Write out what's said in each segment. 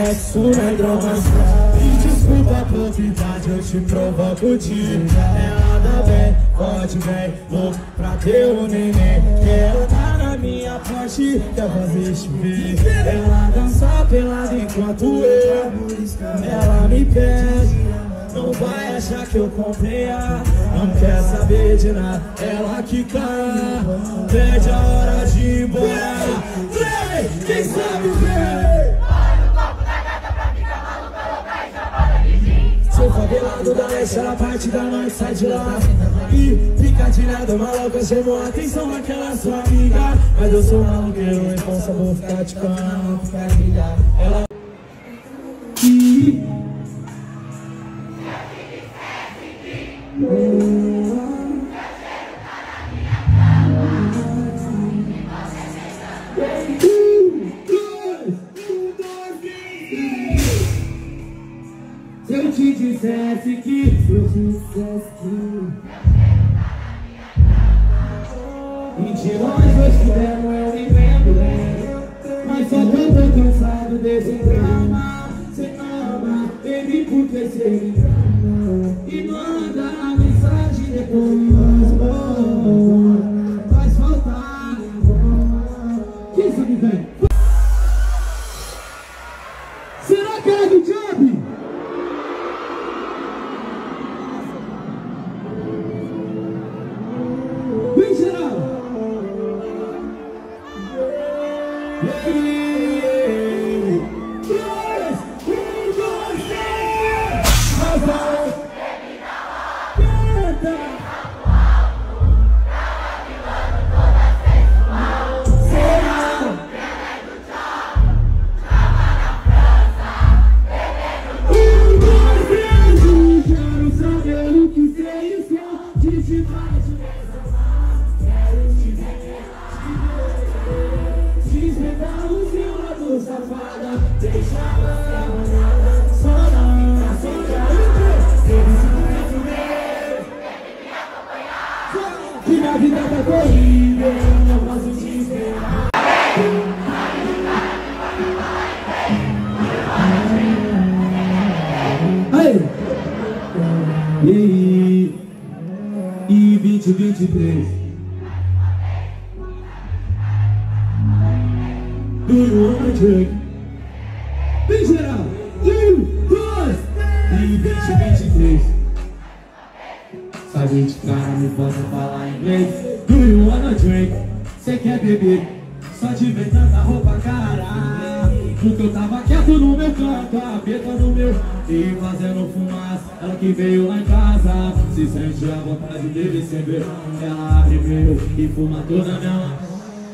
sexo não é droga. Me desculpa por verdade, eu te provoco de ela dá bem, pode bem, louco pra ter um neném. Ela tá na minha ponte, quer fazer chover. Ela dança pelada enquanto ela me pede. Não vai achar que eu comprei a, não quer saber de nada. Ela que cai, pede a hora de ir embora. Vem, quem sabe vem. Olha no copo da gata pra ficar maluca, louca e chapada de jeans. Sou favelado da leste, ela parte da noite, sai de lá. E fica de nada, maluca, chamou a atenção daquela sua amiga. Mas eu sou maluqueiro, então só vou ficar de cama, ficar ligado. Ela... Se eu te dissesse que mentirões hoje que deram eu me lembro. Mas só que eu tô cansado desse drama. Cê ama, baby, porque cê me ama. E manda a mensagem depois. Faz faltar. Quem sabe vem? Será que é do Job? Vem, geral! Safada, deixa você amanhã. Só não, só que minha vida tá corrida, eu não posso te esperar. Aí, e 2023. Do you wanna drink? Vem, geral! 1, 2, e 2023. Sabe de cara, me posso falar inglês. Do you wanna drink? Cê quer beber? Só de ver tanta roupa, cara. Porque eu tava quieto no meu canto, a peta no meu e fazendo fumaça. Ela que veio lá em casa, se sente à vontade de receber. Ela abre meu e fuma toda a minha mão.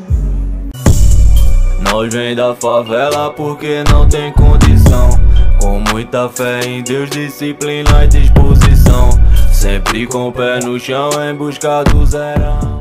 Nós vem da favela porque não tem condição. Com muita fé em Deus, disciplina e disposição. Sempre com o pé no chão em busca do zerão.